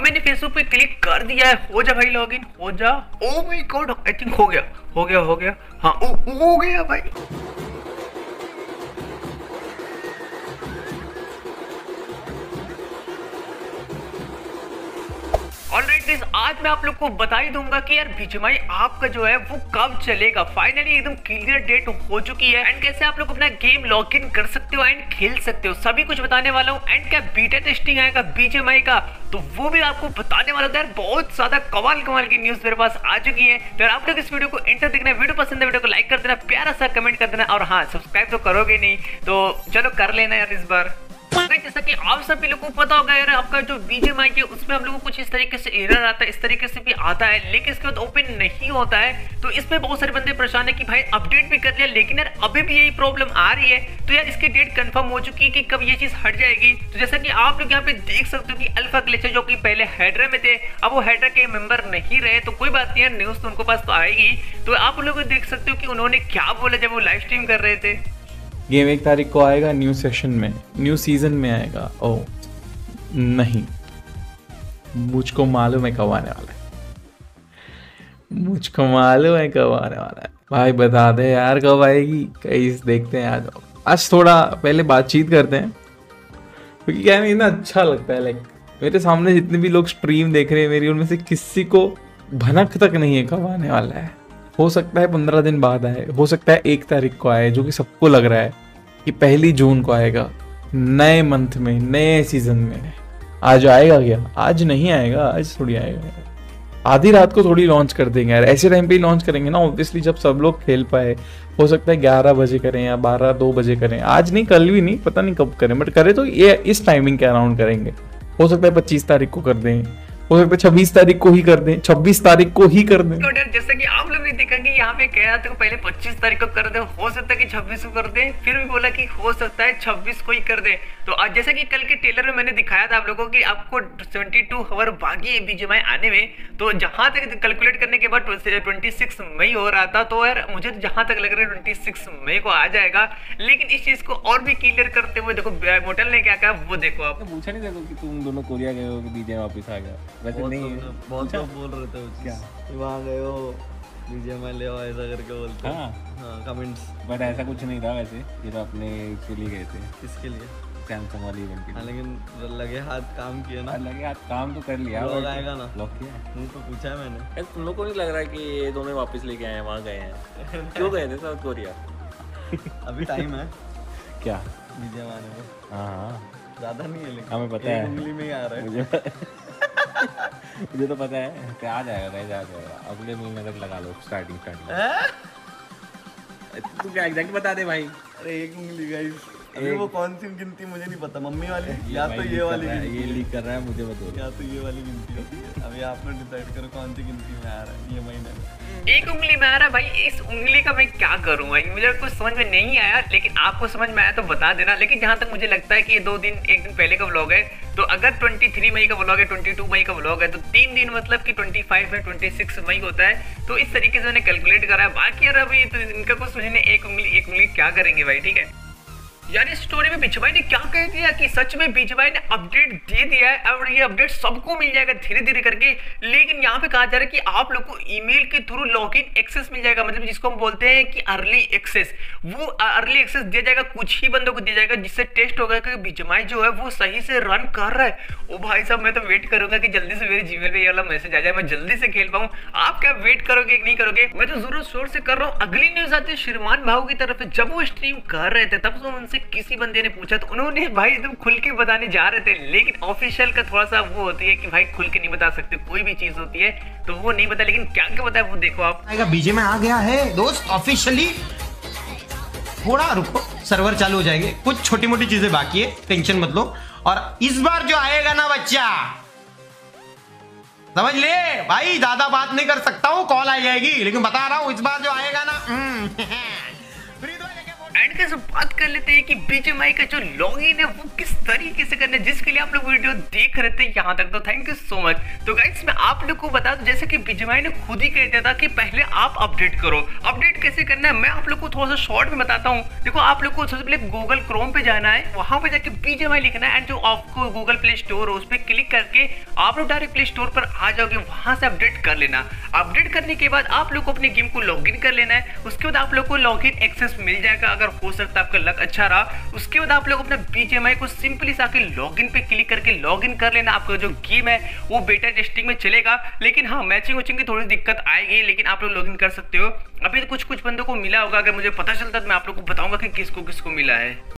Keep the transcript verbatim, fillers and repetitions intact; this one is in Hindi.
मैंने फेसबुक पे क्लिक कर दिया है। हो जा भाई लॉगिन, हो जा। Oh my God, I think हो गया हो गया हो गया हाँ ओ, हो गया भाई। ऑलराइट गाइस, आज मैं आप लोग को बता ही दूंगा कि यार बीजीएमआई आपका जो है वो कब चलेगा। फाइनली एकदम क्लियर डेट हो चुकी है एंड कैसे आप लोग अपना गेम लॉग इन कर सकते हो एंड खेल सकते हो, सभी कुछ बताने वाला हूँ। एंड क्या बीटा टेस्टिंग आएगा बीजीएमआई का, तो वो भी आपको बताने वाला था यार। बहुत ज्यादा कमाल कमाल की न्यूज मेरे पास आ चुकी है। तो आप लोग इस वीडियो को एंड तक देखना है। वीडियो पसंद है वीडियो को लाइक कर देना, प्यारा सा कमेंट कर देना, और हाँ सब्सक्राइब तो करोगे नहीं तो चलो कर लेना यार इस बार। जैसा कि आप सभी लोगों को पता होगा यार, आपका जो बीजीएमआई है उसमें हम लोगों को कुछ इस तरीके से एरर आता है, इस तरीके से भी आता है, लेकिन इसके बाद ओपन नहीं होता है। तो इसमें बहुत सारे बंदे परेशान है कि भाई अपडेट भी कर लिया लेकिन यार अभी भी यही प्रॉब्लम आ रही है। तो यार इसकी डेट कंफर्म हो चुकी है कि कब ये चीज हट जाएगी। तो जैसा कि आप लोग यहाँ पे देख सकते हो कि अल्फा ग्लिच जो कि पहले हेडर में थे, अब वो हेडर के मेंबर नहीं रहे। तो कोई बात नहीं है, न्यूज तो उनके पास तो आएगी। तो आप लोग देख सकते हो कि उन्होंने क्या बोला जब वो लाइव स्ट्रीम कर रहे थे। गेम एक तारीख को आएगा, न्यू सेशन में, न्यू सीजन में आएगा। ओ नहीं, मुझको मालूम है कब आने वाला है, मुझको मालूम है कब आने वाला है। भाई बता दे यार कब आएगी, कहीं देखते हैं। आज आज थोड़ा पहले बातचीत करते हैं, क्योंकि क्या है ना, अच्छा लगता है। लाइक मेरे सामने जितने भी लोग स्ट्रीम देख रहे हैं मेरी, उनमें से किसी को भनक तक नहीं है कब आने वाला है। हो सकता है पंद्रह दिन बाद आए, हो सकता है एक तारीख को आए, जो कि सबको लग रहा है कि पहली जून को आएगा, नए मंथ में, नए सीजन में। आज आएगा क्या? आज नहीं आएगा, आज थोड़ी आएगा। आधी रात को थोड़ी लॉन्च कर देंगे यार, ऐसे टाइम पे ही लॉन्च करेंगे ना ऑब्वियसली जब सब लोग खेल पाए। हो सकता है ग्यारह बजे करें या बारह दो बजे करें, आज नहीं कल भी नहीं, पता नहीं कब करें, बट करें तो ये इस टाइमिंग के अराउंड करेंगे। हो सकता है पच्चीस तारीख को कर दें, हो सकता है छब्बीस तारीख को ही कर दें, छब्बीस तारीख को ही कर दें। जैसे कि आप लोग भी देखेंगे यहाँ पे कह रहा था पहले पच्चीस तारीख को कर दे, हो सकता है कि छब्बीस को कर दे, फिर भी बोला कि हो सकता है छब्बीस को ही कर दे। तो आज जैसे कि कल के ट्रेलर में मैंने दिखाया था आप लोगों को कि आपको बहत्तर आवर बाकी है बीजीएमआई आने में। तो जहां तक कैलकुलेट करने के बाद छब्बीस मई हो रहा था, तो यार मुझे जहां तक लग रहा है छब्बीस मई को आ जाएगा। लेकिन इस चीज को और भी क्लियर करते हुए देखो मोटल ने क्या कहा वो देखो। आप पूछा नहीं देखो कि तुम दोनों कोरिया गए हो कि बीजीएमआई वापस आ गया? वैसे नहीं, बहुत लोग बोल रहे थे क्या वहाँ गए हो बीजीएमआई ले आओ ऐसा करके बोलते हैं। हाँ हाँ कमेंट्स, बट ऐसा कुछ नहीं था वैसे। ये तो अपने इसके लिए गए थे। किसके लिए? सैमसंग वाली इवेंट के हाँ, लिए। लेकिन लगे हाथ काम किए ना। लगे हाथ काम तो कर लिया, ब्लॉग आएगा ना, ब्लॉग किया। मुझे तो पूछा है मैंने। तुम लोग को नहीं लग रहा है कि ये दोनों वापस लेके आए हैं, वहाँ गए हैं? क्यों गए थे साउथ कोरिया? अभी टाइम है क्या बीजीएमआई आने में? हाँ हाँ ज्यादा नहीं है लेकिन हमें पता है, उंगली में ही आ रहा है मुझे मुझे तो पता है कि आ जाएगा, कहीं आ जाएगा। अगले महीने तक लगा लो स्टार्टिंग स्टार्टिंग। तू क्या एग्जैक्ट बता दे भाई। अरे एक उंगली गाइस, अभी वो कौन सी गिनती मुझे नहीं पता, मम्मी वाली या तो ये वाली, ये लीक कर रहा है मुझे बता। या तो ये वाली गिनती होती है। अभी आप लोग डिसाइड करो कौन सी गिनती में आ रहा है ये महीने में। एक उंगली में आ रहा है भाई, इस उंगली का मैं क्या करूं भाई, मुझे कुछ समझ में नहीं आया। लेकिन आपको समझ में आया तो बता देना। लेकिन जहां तक मुझे लगता है कि ये दो दिन एक दिन पहले का व्लॉग है, तो अगर तेईस मई का व्लॉग है, बाईस मई का व्लॉग है, तो तीन दिन मतलब कि पच्चीस में छब्बीस मई होता है। तो इस तरीके से मैंने कैलकुलेट करा है। बाकी यार अभी तो इनका कुछ समझने, एक उंगली एक उंगली क्या करेंगे भाई, ठीक है। यार इस स्टोरी में बीजीएमआई ने क्या कह दिया कि सच में बीजीएमआई ने अपडेट दे दिया है और ये अपडेट सबको मिल जाएगा धीरे धीरे करके। लेकिन यहाँ पे कहा जा रहा है कि आप लोग को ईमेल के थ्रू लॉगिन एक्सेस मिल जाएगा, मतलब जिसको हम बोलते हैं कि अर्ली एक्सेस। वो अर्ली एक्सेस दिया जाएगा, कुछ ही बंदों को दिया जाएगा, जिससे टेस्ट होगा कि बीजीएमआई जो है वो सही से रन कर रहा है। ओ भाई साहब, मैं तो वेट करूंगा कि जल्दी से मेरे जीमेल पे ये वाला मैसेज आ जाए, मैं जल्दी से खेल पाऊँ। आप क्या वेट करोगे कि नहीं करोगे? मैं तो जरूर शोर से कर रहा हूँ। अगली न्यूज आती है श्रीमान भाव की तरफ। जब वो स्ट्रीम कर रहे थे तब तो उनसे किसी बंदे ने पूछा, तो उन्होंने भाई एकदम खुल के बताने जा रहे थे। लेकिन ऑफिशियल का थोड़ा सा वो होती है कि भाई खुल के नहीं बता सकते, कोई भी चीज होती है तो वो नहीं बता। लेकिन क्या क्या बताया वो देखो आप। बीजीएमआई आ गया है दोस्त ऑफिशियली। थोड़ा रुको, सर्वर चालू हो जाएंगे, कुछ छोटी मोटी चीजें बाकी है, टेंशन मत लो। और इस बार जो आएगा ना बच्चा, समझ ले भाई, ज्यादा बात नहीं कर सकता हूँ, कॉल आ जाएगी, लेकिन बता रहा हूँ इस बार जो आएगा ना एंड कैसे बात कर लेते हैं कि बीजीएमआई का जो लॉगिन है वो किस तरीके से करना है, जिसके लिए आप लोग वीडियो देख रहे थे यहाँ तक, तो थैंक यू सो मच। तो गाइस मैं आप लोग को बता दूं, जैसे कि बीजीएमआई ने खुद ही कह दिया था कि पहले आप अपडेट करो। अपडेट कैसे करना है मैं आप लोग को थोड़ा सा शॉर्ट में बताता हूँ। देखो आप लोग को सबसे पहले गूगल क्रोम पे जाना है, वहां पे जाके बीजीएमआई लिखना है एंड जो आपको गूगल प्ले स्टोर है उस पर क्लिक करके आप लोग डायरेक्ट प्ले स्टोर पर आ जाओगे, वहां से अपडेट कर लेना। अपडेट करने के बाद आप लोग को अपने गेम को लॉगिन कर लेना है। उसके बाद आप लोग को लॉगिन एक्सेस मिल जाएगा, अगर हो सकता है आपका लक अच्छा रहा। उसके बाद आप लोग अपना बीजीएमआई को सिंपली आके लॉगिन पे क्लिक करके लॉगिन कर लेना। आपका जो गेम है वो बेटा टेस्टिंग में चलेगा, लेकिन हाँ मैचिंग वचिंग की थोड़ी दिक्कत आएगी, लेकिन आप लोग लॉगिन कर सकते हो। अभी तो कुछ कुछ बंदों को मिला होगा, अगर मुझे पता चलता तो मैं आप लोग को बताऊंगा कि किसको किसको मिला है।